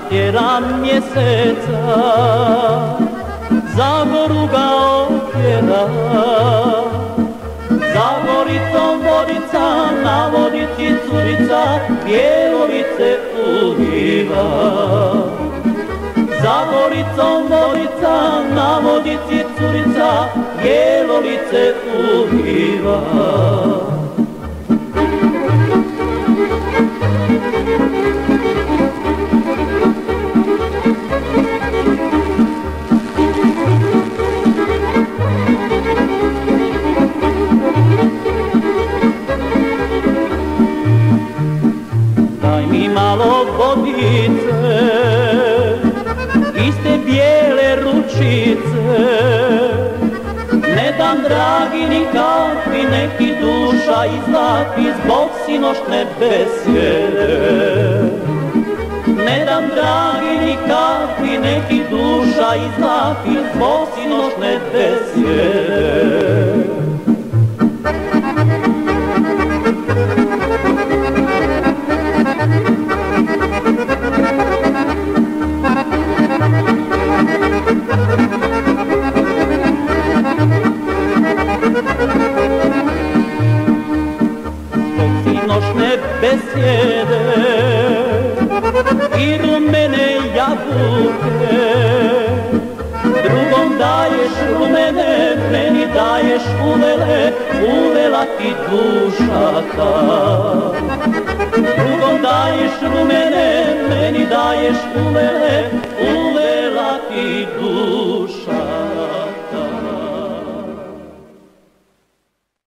natjeram mjeseca, Zagoru ga otjera. Zagoricom vodica, na vodici curica, Bjelovice udiva. Zagoricom vodica, na vodici curica, Bjelovice udiva. Daj mi malo vodice, iste bijele ručice, ne dam dragi nikakvi, neki duša izlapi zbog sinoćne besjede. Ne dam dragi nikakvi, neki duša izlapi zbog sinoćne besjede. Sinoćne besjede i rumene jabuke, drugom daješ rumene, meni daješ uvele, uvela ti duša ta. Drugom daješ rumene, meni daješ uvele,